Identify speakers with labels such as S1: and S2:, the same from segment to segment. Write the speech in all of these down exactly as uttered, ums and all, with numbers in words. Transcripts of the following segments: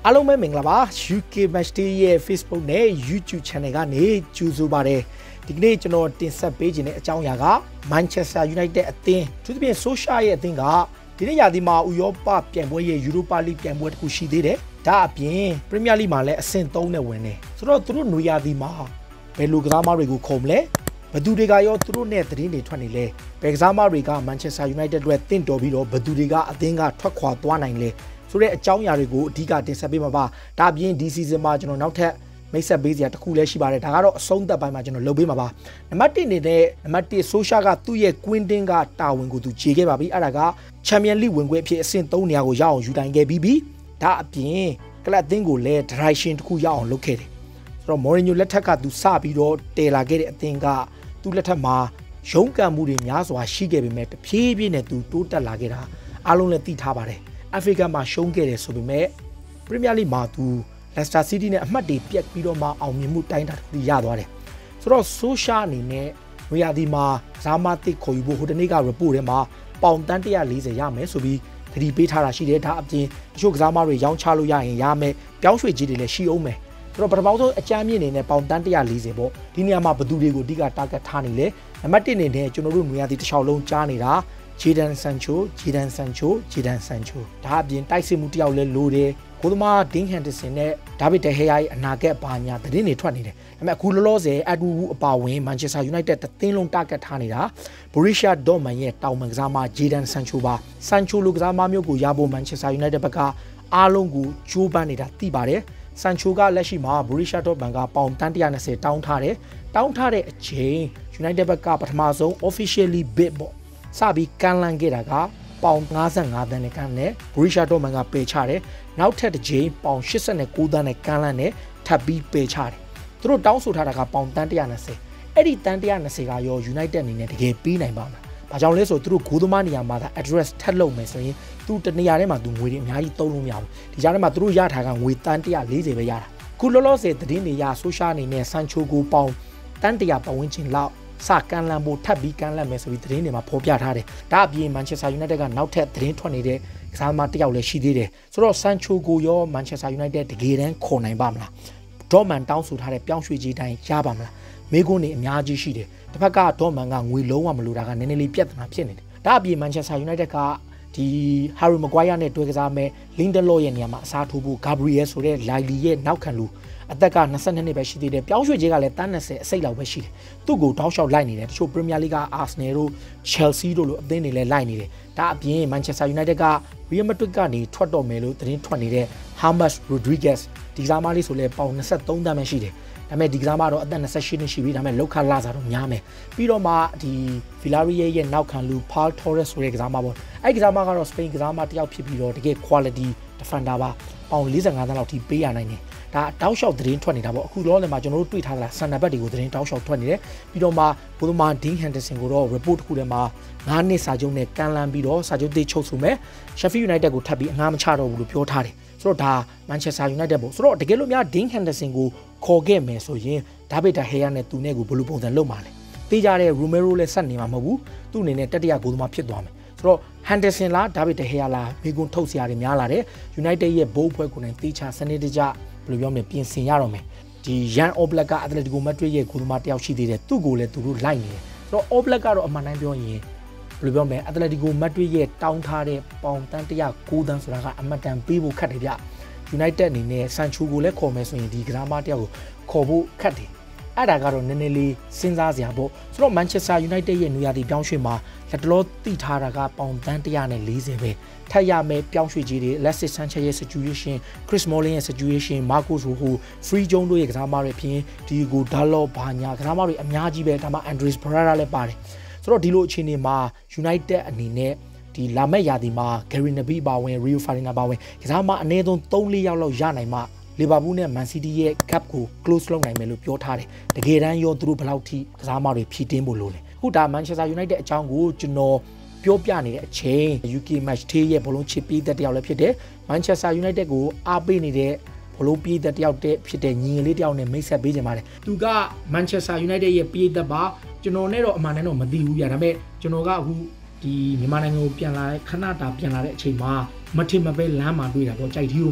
S1: အားလုံးပဲမင်္ဂလာပါ U K Match Day ရဲ့ Facebook နဲ့ YouTube Channel ကနေကြိုဆိုပါရစေဒီကနေ့ကျွန်တော်တင်ဆက်ပေးခြင်းတဲ့အကြောင်းအရာက Manchester United အသင်းသူတို့ပြင် Social ရဲ့အသင်းကဒီနေ့ရာသီမှာဥရောပပြိုင်ပွဲရဲ့ Europa League ပြိုင်ပွဲတစ်ခုရှိသေးတယ်ဒါအပြင် Premier League မှာလည်းအဆင့်သုံးနဲ့ဝင်တယ်ဆိုတော့သူတို့ຫນွေရာသီမှာဘယ်လိုကစားသမားတွေကိုခုံမလဲဘယ်သူတွေကရောသူတို့နဲ့သတင်းတွေထွက်နေလဲဘယ်ကစားသမားတွေက Manchester United အတွက်တင့်တော်ပြီးတော့ဘယ်သူတွေကအသင်းကထွက်ခွာသွားနိုင်လဲဆိုတဲ့အကြောင်းအရာတွေကိုအဓိကတင်ဆက်ပေးမှာပါဒါအပြင်ဒီ season မှာကျွန်တော်နောက်ထပ်မိတ်ဆက်ပေးစရာတစ်ခုလည်းရှိပါတယ်ဒါကတော့အဆုံးသက်ပိုင်းမှာကျွန်တော်လုပ်ပေးမှာပါနံပါတ်တစ်အနေနဲ့နံပါတ်တစ် Social ကသူ့ရဲ့ Quintin ကတာဝန်ကိုသူခြေခဲ့ပါပြီအဲ့ဒါက Champions League ဝင်ခွင့်အဖြစ်အဆင့်သုံးနေရာကိုရအောင်ယူတိုင်းခဲ့ပြီးပြီဒါအပြင်ကလပ်အသင်းကိုလည်း direction တစ်ခုရအောင်လုပ်ခဲ့တယ်ဆိုတော့ Mourinho လက်ထက်ကသူစပြီးတော့တည်လာခဲ့တဲ့အသင်းကသူ့လက်ထက်မှာရုန်းကန်မှုတွေများစွာရှိခဲ့ပေမဲ့တဖြည်းဖြည်းနဲ့သူတိုးတက်လာခဲ့တာအားလုံးလည်းသိထားပါတယ်အာဖရိကမှာရှုံးခဲ့တယ်ဆိုပေမဲ့ Premier League မှာသူ Leicester City နဲ့အမှတ်တွေပြတ်ပြီးတော့မှအောင်မြင်မှုတိုင်းတာတစ်ခုရသွားတယ်ဆိုတော့ Social အနေနဲ့နွေရာသီမှာဇာမတစ်ခေါ်ယူဖို့ဟိုတနေ့က report ထဲမှာပေါင်တန်းone fortyရမယ်ဆိုပြီးသတိပေးထားတာရှိတယ်ဒါအပြင်တချို့ကစားသမားတွေရောင်းချလို့ရရင်ရမယ်ပြောင်းရွှေ့ကြီးတွေလည်းရှိအောင်မယ်ဆိုတော့ပထမဆုံးအကြမ်းမြင့်အနေနဲ့ပေါင်တန်းone fortyပေါ့ဒီနေရာမှာဘယ်သူတွေကိုအဓိက target ထားနေလဲနံပါတ်တစ်အနေနဲ့ကျွန်တော်တို့နွေရာသီတစ်လျှောက်လုံးကြားနေတာJadon Sancho, Jadon Sancho, Jadon Sancho ဒါအပြင်တိုက်စစ်မှုတယောက်လဲလိုတယ်ကိုသမား Dean Henderson နဲ့ David De Gea ရဲ့အနာဂတ်ဘာညာသတင်းတွေထွက်နေတယ်ဒါပေမဲ့အခုလောလောဆယ် Edu အပါဝင် Manchester United တသင်းလုံး target ထားနေတာ Borussia Dortmund ရဲ့တောင်ပံကစားမ Jadon Sancho ပါ Sancho လိုကစားမမျိုးကိုရဖို့ Manchester United ဘက်ကအားလုံးကိုကြိုးပမ်းနေတာသိပါတယ် Sancho ကလက်ရှိမှာ Borussia Dortmund ကပေါင်တန်းone twentyတောင်းထားတယ်တောင်းထားတဲ့အချိန် United ဘက်ကပထမဆုံး officially bid ပေါ့စပြီးကန်လန်ခဲ့တာကပေါင်fifty-fiveတန်းနဲ့ကန်နဲ့ Borussia Dortmund ကပယ်ချတယ်နောက်ထပ်တစ်ချိန်ပေါင်eighty-nineတန်းနဲ့ကန်လန်နဲ့ထပ်ပြီးပယ်ချတယ်သူတို့တောင်းဆိုထားတာကပေါင်တန်းone twentyအဲ့ဒီတန်းone twentyကရော United အနေနဲ့တကယ်ပြီးနိုင်ပါမလားဘာကြောင့်လဲဆိုသူတို့ဂိုးသမားနေရာမှာသာ address ထပ်လုပ်မယ်ဆိုရင်သူတနေရာထဲမှာသူငွေတွေအများကြီးသုံးလို့မရဘူးဒီကြားထဲမှာသူတို့ရထားကငွေတန်းone fortyပဲရတာခုလောလောဆယ်သတင်းတွေရ social အနေနဲ့ Sancho ကိုပေါင်တန်းone hundredပတ်ဝန်းကျင်လောက်စကန်လန်ဖို့ထပ်ပြီးကန်လန်မယ်ဆိုပြီးသတင်းတွေမှာဖော်ပြထားတယ်ဒါအပြင် Manchester United ကနောက်ထပ်သတင်းထွက်နေတဲ့ကစားသမားတစ်ယောက်လည်းရှိသေးတယ်ဆိုတော့ Sancho ကိုရော Manchester United တကယ်တမ်းခေါ်နိုင်ပါမလား Dortmund တောင်းဆိုထားတဲ့ပြောင်းရွှေ့ကြီးတိုင်းရပါမလားမေးခွန်းတွေအများကြီးရှိတယ်တစ်ဖက်က Dortmund ကငွေလုံးဝမလိုတာကနည်းနည်းလေးပြဿနာဖြစ်နေတယ်ဒါအပြင် Manchester United ကဒီ Harry Maguire နဲ့တွဲကစားမဲ့ Lindelof ရဲ့နေရာမှာအစားထိုးဖို့ Gabriel ဆိုတဲ့ Lily ရဲ့နောက်ခံလူအသက်ကtwenty-twoနှစ်ပဲရှိသေးတယ်ပြောင်းရွှေ့ခြင်းကလည်းone twentyအစိတ်လောက်ပဲရှိတယ်သူ့ကိုတောက်လျှောက်လိုက်နေတယ်တချို့ Premier League က Arsenal တို့ Chelsea တို့လိုအသင်းတွေလည်းလိုက်နေတယ်ဒါအပြင် Manchester United က Real Madrid ကနေထွက်တော့မယ်လို့သတင်းထွက်နေတဲ့ James Rodriguez ဒီကစားမလေးဆိုလဲပေါင်twenty-threeတန်းပဲရှိတယ်ဒါပေမဲ့ဒီကစားမတော့အသက်twenty-eightနှစ်ရှိပြီဒါပေမဲ့လောက်ခလာစားတော့များမယ်ပြီးတော့မှဒီ Villarreal ရဲ့နောက်ခံလူ Paul Torres ဆိုတဲ့ကစားမပေါ့အဲ့ဒီကစားမကတော့ Spain ကစားမတစ်ယောက်ဖြစ်ပြီးတော့တကယ် quality defender ပါပေါင်forty-fiveတန်းလောက်ထိပေးရနိုင်တယ်ဒါတောက်လျှောက်သတင်းထွက်နေတာပေါ့အခုလောလောဆယ်မှာကျွန်တော်တို့တွေ့ထားတာစန်နာဘက်တွေကိုသတင်းတောက်လျှောက်ထွက်နေတယ်ပြီးတော့မှဘိုးသမား Dean Henderson ကိုတော့ report တစ်ခုထဲမှာfiveနှစ်စာချုပ်နဲ့ကန်လန်ပြီးတော့စာချုပ်သေးချုပ်ဆိုမဲ့ Sheffield United ကိုထပ်ပြီးအငှားမချတော့ဘူးလို့ပြောထားတယ်ဆိုတော့ဒါ Manchester United ပေါ့ဆိုတော့တကယ်လို့များ Dean Henderson ကိုခေါ်ခဲ့မယ်ဆိုရင် David De Gea နဲ့သူနဲ့ကိုဘယ်လိုပုံစံလုပ်မှာလဲသိကြတဲ့ Romero လည်းဆက်နေမှာမဟုတ်ဘူးသူ့အနေနဲ့တတိယဂိုးသမားဖြစ်သွားမယ်ဆိုတော့ Henderson လား David De Gea လားမိကုန်းထုတ်စရာတွေများလာတယ် United ရဲ့ဘိုးအဖွဲ့ကိုနိုင်တေချာစနစ်တကျဘယ်လိုပြောမလဲပြင်ဆင်ရတော့မယ်ဒီ Jan Oblak က Atletico Madrid ရဲ့ဂိုးသမားတယောက်ရှိသေးတယ်သူ့ကိုလည်းသူတို့လိုက်နေတယ်ဆိုတော့ Oblak ကတော့အမှန်တိုင်းပြောရင်ဘယ်လိုပြောမလဲ Atletico Madrid ရဲ့တောင်းထားတဲ့ပေါင်တန်းone oh nineတန်းဆိုတာကအမှန်တန်ပေးဖို့ခက်တယ်ဗျ United အနေနဲ့ Sancho ကိုလည်းခေါ်မယ်ဆိုရင်ဒီကစားမတယောက်ကိုခေါ်ဖို့ခက်တယ်အဲ့ဒါကတော့နည်းနည်းလေးစဉ်းစားစရာပေါ့ဆိုတော့ Manchester United ရဲ့နွေရာသီပြောင်းရွှေ့မှာလက်တလောတိထားတာကပေါင်တန်းone fortyပဲထပ်ရမယ်ပြောင်းရွှေ့ကြီးတွေ Alexis Sanchez ရဲ့ situation Chris Smalling ရဲ့ situation Marcos Rojo Free Zone တို့ရဲ့ကစားသမားတွေအပြင် Diego Dalot ဘာညာကစားသမားတွေအများကြီးပဲဒါမှ Andres Pereira လည်းပါတယ်ဆိုတော့ဒီလိုအခြေအနေမှာ United အနေနဲ့ဒီလာမဲ့ရာသီမှာ Gary Neville ပါဝင် Rio Ferdinand ပါဝင်ကစားသမားအနည်းဆုံးthree fourယောက်လောက်ရနိုင်မှလီဗာပူးနဲ့ Man City ရဲ့ gap ကို close လုပ်နိုင်မယ်လို့ပြောထားတယ်တကယ်တမ်းရောသူတို့ဘယ်လောက်ထိကစားသမားတွေဖြည့်တင်းဖို့လိုလဲအခုဒါ Manchester United အကြောင်းကိုကျွန်တော်ပြောပြနေတဲ့အချိန် U K Match Day ရဲ့ဘလုံးချစ်ပြီးတဲ့တယောက်လည်းဖြစ်တယ် Manchester United ကိုအားပေးနေတဲ့ဘလုံးပြီးတဲ့တယောက်တည်းဖြစ်တဲ့ညီငယ်လေးတယောက်နဲ့မိတ်ဆက်ပေးကြပါတယ်သူက Manchester United ရဲ့ပြေးသက်ပါကျွန်တော်နဲ့တော့အမှန်တမ်းတော့မသိဘူးပြဒါပေမဲ့ကျွန်တော်ကအခုဒီမြန်မာနိုင်ငံကိုပြန်လာခဏတာပြန်လာတဲ့အချိန်မှာမထင်မပဲလမ်းမှာတွေ့တာပေါ့ကြိုက်ထီးတို့မှာ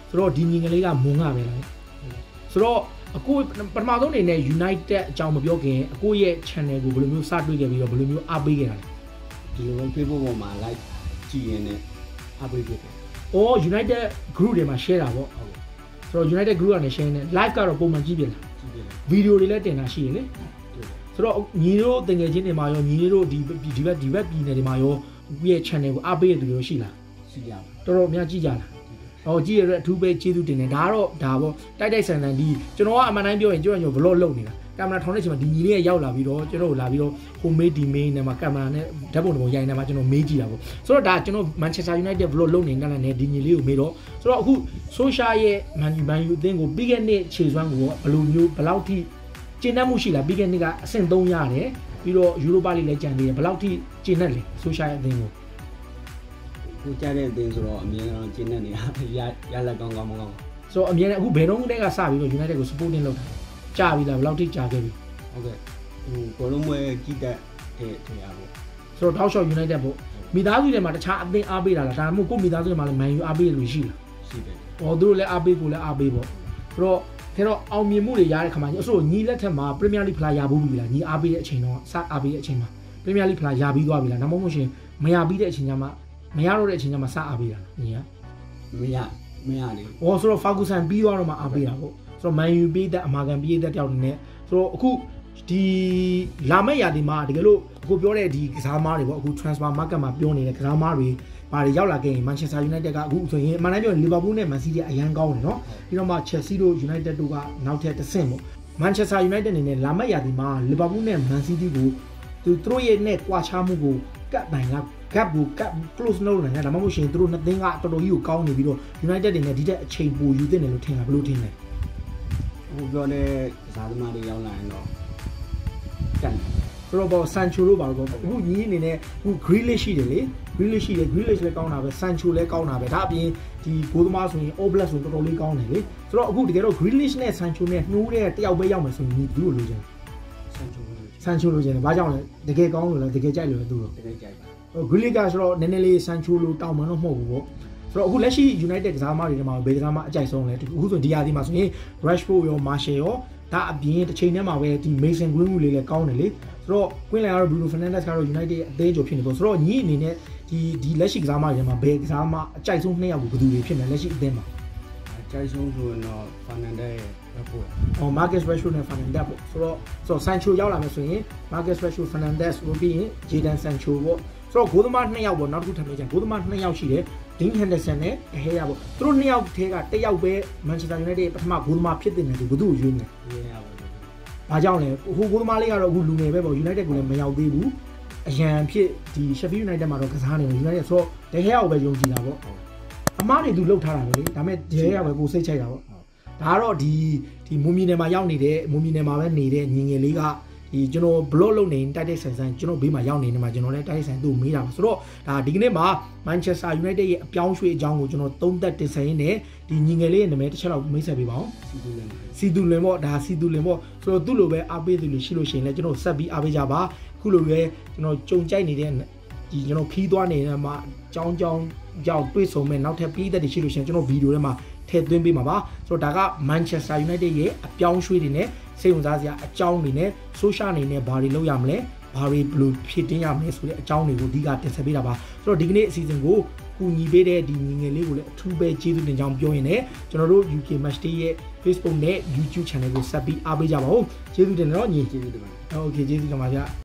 S1: ဆိုတော့ဒီညီငယ်လေးကမုံငါပဲလားဆိုတော့အခုပထမဆုံးအနေနဲ့ United အကြောင်းမပြောခင်အခုရဲ့ channel ကိုဘယ်လိုမျိုးစတွေ့ခဲ့ပြီးတော့ဘယ်လိုမျိုးအားပေးခဲ့တာလဲဒီလို
S2: Facebook ပေါ်မှာ like ကြည့်ရင်းနဲ့အားပေးဖြစ်တယ်
S1: ။အော် United group တွေမှာ share တာပေါ့ဟုတ်ဆိုတော့ United group ကနေ share နေ live ကတော့ပုံမှန်ကြည့်ပြလားကြည့်ပြတယ်ဗီဒီယိုတွေလည်းတင်တာရှိရလေဆိုတော့ညီတို့တငယ်ချင်းတွေမှာရောညီတို့ဒီဒီဘက်ဒီဘက်ပြည်နယ်တွေမှာရောရဲ့ channel ကိုအားပေးရတဲ့သူတွေရှိလား
S2: ရှိကြပါ
S1: တော်တော်များကြည့်ကြလားဟောကြည့်ရတဲ့အထူးပဲကျေးဇူးတင်တယ်ဒါကတော့ဒါပေါ့တိုက်တိုက်ဆန်ဆန်ဒီကျွန်တော်ကအမှန်တိုင်းပြောရင်ကျွန်တော်ည vlog လုပ်နေတာကင်မရာထောင်တဲ့အချိန်မှာဒီညီလေးရောက်လာပြီးတော့ကျွန်တော်လာပြီးတော့ home made ဒီ main နဲ့မှာကင်မရာနဲ့ဓာတ်ပုံတွေပုံရိုက်နေမှာကျွန်တော်မေးကြည့်တာပေါ့ဆိုတော့ဒါကျွန်တော် Manchester United vlog လုပ်နေတာနဲ့ဒီညီလေးကိုမေးတော့ဆိုတော့အခု social ရဲ့ Man U Man U အသင်းကိုပြီးခဲ့တဲ့ခြေစွမ်းကိုဘယ်လိုမျိုးဘယ်လောက်ထိကျင့်တတ်မှုရှိလားပြီးခဲ့တဲ့ကအဆင့်သုံးရတယ်ပြီးတော့ Europa League လည်းကြံသေးတယ်ဘယ်လောက်ထိကျင့်တတ်လဲ social ရဲ့အသင်းကို
S2: ကိုကြားတဲ့အသင်းဆိုတော့အမြဲတမ်းကျင့်တတ်နေတာရရလက်ကောင်းကောင်းမကောင်း
S1: ဆိုတော့အမြဲတမ်းအခုဘယ်တော့တည်းကစပြီးတော့ United ကို supporting လုပ်တာကြာပြီလားဘယ်လောက်ထိကြာခဲ့ပြီ
S2: ဟုတ်ကဲ့ဟိုဘောလုံးပွဲကြည့်တတ်တဲ့နေရာပေါ့
S1: ဆိုတော့ Talk Show United ပေါ့မိသားစုတွေမှာတခြားအသင်းအားပေးတာလားဒါမှမဟုတ်ကိုမိသားစုတွေမှာလည်း Man U အားပေးလို့ရှိလား
S2: ရှိတယ်
S1: ဟောသူတို့လည်းအားပေးကိုလည်းအားပေးပေါ့ဆိုတော့ခဲတော့အောင်မြင်မှုတွေရတဲ့ခါမှာအဆိုညီလက်ထက်မှာ Premier League ဖလားရဘူးပြီလားညီအားပေးတဲ့အချိန်တော့စအားပေးတဲ့အချိန်မှာ Premier League ဖလားရပြီးသွားပြီလားနောက်မှမဟုတ်ရှင်မရပြီးတဲ့အချိန်ကျမှမရတော့တဲ့အချိန်ကျမှစအားပေးတာညီက
S2: မရမရလေ
S1: ဟောဆိုတော့ Ferguson ပြီးသွားတော့မှအားပေးတာပေါ့ဆိုတော့ Man U ပြီးတဲ့အမာကန်ပြီးတဲ့တယောက်နေနဲ့ဆိုတော့အခုဒီလာမယ့်ရာသီမှာတကယ်လို့အခုပြောတဲ့ဒီကစားမားတွေပေါ့အခု transfer market မှာပြောနေတဲ့ကစားမားတွေဘာတွေရောက်လာခဲ့ရင် Manchester United ကအခုဆိုရင်အမှန်တမ်းပြောရင် Liverpool နဲ့ Man City အရန်ကောင်းတယ်နော်ပြီးတော့မှ Chelsea တို့ United တို့ကနောက်ထပ်တစ်ဆင့်ပေါ့ Manchester United အနေနဲ့လာမယ့်ရာသီမှာ Liverpool နဲ့ Man City ကိုသူတို့ရဲ့နဲ့ကွာခြားမှုကိုကတ်နိုင်လား gap ကို gap close လုပ်နိုင်တယ်ဒါမှမဟုတ်ရှင်သူတို့နှစ်သင်းကတော်တော်ကြီးကိုကောင်းနေပြီးတော့ United တွေနဲ့ဒီတဲ့အချိန်ပိုယူသင့်တယ်လို့ထင်တာဘယ်လိုထင်လဲ
S2: ဟိုပြောတဲ့ကစားသမားတွေရောက်လာရင်တော့ကန်
S1: ဆိုတော့ပေါ့ Sancho လို့ပါတော့အခုညီအနေနဲ့အခု Grealish ရှိတယ်လေ Grealish ရှိတယ် Grealish လည်းကောင်းတာပဲ Sancho လည်းကောင်းတာပဲဒါအပြင်ဒီဂိုးသမားဆိုရင် Oblak ဆိုတော်တော်လေးကောင်းတယ်လေဆိုတော့အခုတကယ်တော့ Grealish နဲ့ Sancho နဲ့နှိုးတဲ့တယောက်ပဲရောက်မယ်ဆိုရင်ညီဘူးလို့လိုချင်
S2: Sancho
S1: Sancho လိုချင်တယ်ဘာကြောင့်လဲတကယ်ကောင်းလို့လားတကယ်ကြိုက်လို့လားသူတို့
S2: တကယ်ကြိုက်ပါ
S1: ဟို Grealish ကဆိုတော့နည်းနည်းလေး Sancho လိုတောင်းမှတော့မဟုတ်ဘူးပေါ့ဆိုတော့အခုလက်ရှိ United ကစားသမားတွေထဲမှာဘယ်ကစားသမားအကြိုက်ဆုံးလဲအခုဆိုဒီယာဒီမှာဆိုရင် Rashford ရော Martial ရောဒါအပြင်တစ်ချိန်တည်းမှာပဲဒီ Mason Greenwood လေးလည်းကောင်းတယ်လေဆိုတော့ Queen လည်းကတော့ Bruno Fernandes ကတော့ United အသေးချိုဖြစ်နေပေါ့ဆိုတော့ညီအနေနဲ့ဒီဒီလက်ရှိကစားသမားတွေထဲမှာဘယ်ကစားသမားအကြိုက်ဆုံးနှစ်ယောက်ကိုဘယ်သူတွေဖြစ်နေလက်ရှိအသင်းမှာ
S2: အကြိုက်ဆုံးဆိုရင်တော့ Fernandes ရဲ့ပေါ့
S1: ဟော Marcus Rashford နဲ့ Fernandes ပေါ့ဆိုတော့ဆိုတော့ Sancho ရောက်လာမယ်ဆိုရင် Marcus Rashford Fernandes ဝင်ပြီးရင် Jadon Sancho ပေါ့ဆိုတော့ဂိုးသမားနှစ်ယောက်ပေါ့နောက်တစ်ခုထပ်မေးချင်ဂိုးသမားနှစ်ယောက်ရှိတယ် Dean Henderson နဲ့ De Gea ပေါ့သူတို့နှစ်ယောက်ထဲကတစ်ယောက်ပဲ Manchester United ပထမဂိုးသမားဖြစ်တဲ့နေသူဘယ်သူ့ကိုရွေးမလဲ။ဘာကြောင့်လဲဟိုဂိုးသမားလေးကတော့အခုလူငယ်ပဲပေါ့ United ကိုလည်းမရောက်သေးဘူး။အရန်ဖြစ်ဒီ Sheffield United မှာတော့ကစားနေတယ် United ဆိုတော့ De Gea ကိုပဲယုံကြည်တာပေါ့။အမားတွေသူလှုပ်ထားတာပဲလေ။ဒါပေမဲ့ De Gea ပဲကိုစိတ်ချိုက်တာပေါ့။ဒါကတော့ဒီဒီမွန်မီနယ်မှာရောက်နေတဲ့မွန်မီနယ်မှာပဲနေတဲ့ညီငယ်လေးကဒီကျွန်တော် blog လုပ်နေတိုက်တိုက်ဆန်ဆန်ကျွန်တော်ဘေးမှာရောက်နေနေမှာကျွန်တော်လည်းတိုက်တိုက်ဆန်သူ့မေးတာပါဆိုတော့ဒါဒီကနေ့မှာ Manchester United ရဲ့အပြောင်းရွှေ့အကြောင်းကိုကျွန်တော်သုံးသပ်တင်ဆက်ရင်းနဲ့ဒီညီငယ်လေးရဲ့နာမည်တစ်ချက်လောက်မိတ်ဆက်ပေးပါအောင်စီတူလင်ပေါ့ဒါစီတူလင်ပေါ့ဆိုတော့သူ့လိုပဲအားပေးသူတွေရှိလို့ရှိရင်လည်းကျွန်တော်ဆက်ပြီးအားပေးကြပါခုလိုပဲကျွန်တော်ကြုံကြိုက်နေတဲ့ဒီကျွန်တော်ခီးသွားနေတဲ့မှာအကြောင်းကြောင်းကြောက်တွေ့ဆုံမဲ့နောက်ထပ်ပြီးသက်တွေရှိလို့ရှိရင်ကျွန်တော်ဗီဒီယိုထဲမှာထည့်သွင်းပေးမှာပါဆိုတော့ဒါက Manchester United ရဲ့အပြောင်းရွှေ့တွေနဲ့စိတ်ဝင်စားစရာအကြောင်းတွေနဲ့ social အနေနဲ့ဘာတွေလုပ်ရမလဲဘာတွေဘယ်လိုဖြစ်တင်းရမလဲဆိုတဲ့အကြောင်းတွေကိုအဓိကတင်ဆက်ပေးတာပါဆိုတော့ဒီကနေ့အစီအစဉ်ကိုကူညီပေးတဲ့ဒီညီငယ်လေးကိုလည်းအထူးပဲကျေးဇူးတင်ကြောင်းပြောရင်းနဲ့ကျွန်တော်တို့ U K Match Day ရဲ့ Facebook နဲ့ YouTube Channel ကိုဆက်ပြီးအားပေးကြပါဦးကျေးဇူးတင်တော့ညီ
S2: ကျေးဇူးတင်ပါ
S1: ဟုတ်ကဲ့ကျေးဇူးတင်ပါဗျ